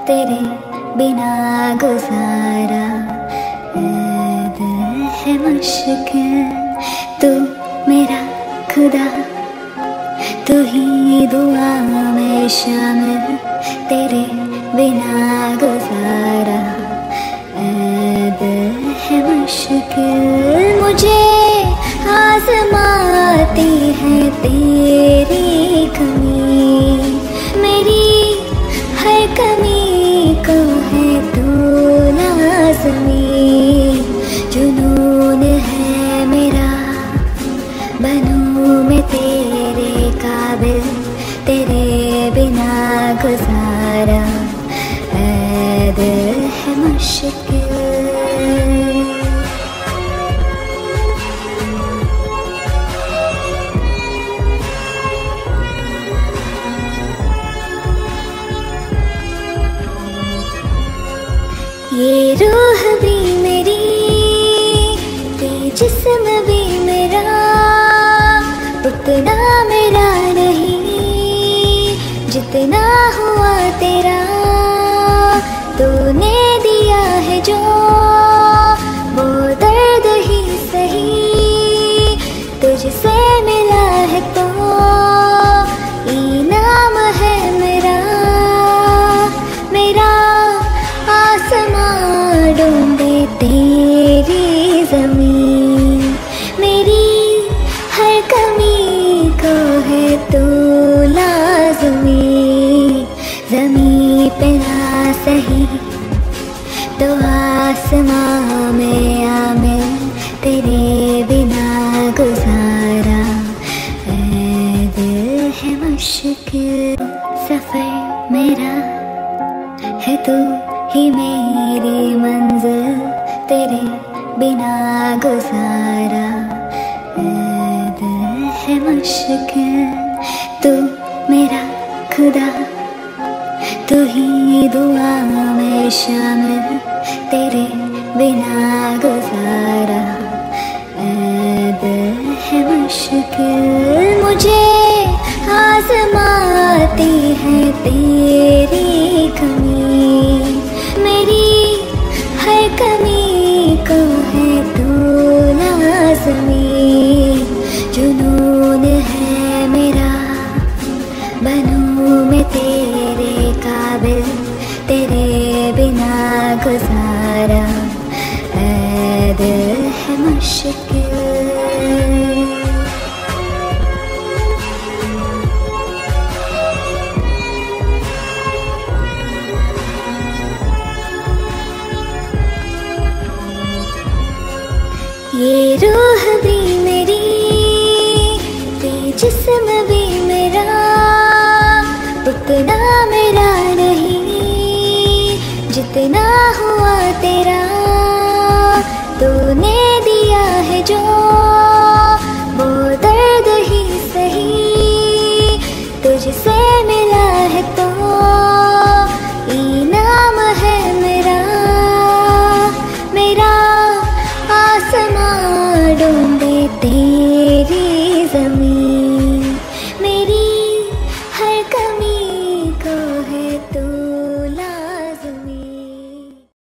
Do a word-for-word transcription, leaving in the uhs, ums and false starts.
तेरे बिना गुजारा ऐ दिल है मुश्किल। तू मेरा खुदा, तू ही दुआ में शामिल, तेरे बिना गुजारा ऐ दिल है मुश्किल। मुझे आज़माती है तेरी कमी, मेरी हर कमी को है तू लाज़मी। जुनून है मेरा बनूं मैं तेरे काबिल, तेरे बिना गुजारा ऐ दिल है मुश्किल। ये रूह भी मेरी, ये जिस्म भी मेरा, उतना मेरा नहीं जितना हुआ तेरा। तूने दिया है जो वो दर्द ही सही, तुझसे मिला है तो इनाम है मेरा। मेरा आसमां ढूंढे तेरी ज़मीन, मेरी हर कमी को है तू लाज़मी। ज़मीं पे ना सही तो आसमां में आमिल, तेरे बिना गुजारा ऐ दिल है मुश्किल। सफ़र मेरा है तू ही मेरी मंज़िल, तेरे बिना गुजारा ऐ दिल है मुश्किल। तू मेरा खुदा, तू ही दुआ में शामिल, तेरे बिना गुजारा ऐ दिल है मुश्किल। मुझे आज़माती है तेरी कमी, मेरी हर कमी को है तू लाज़मी। जुनून है मेरा बनूं मैं तेरे काबिल, तेरे बिना गुजारा ऐ दिल है मुश्किल। ये रूह भी मेरी, ये जिस्म भी मेरा, उतना मेरा नहीं जितना हुआ तेरा। तूने दिया है जो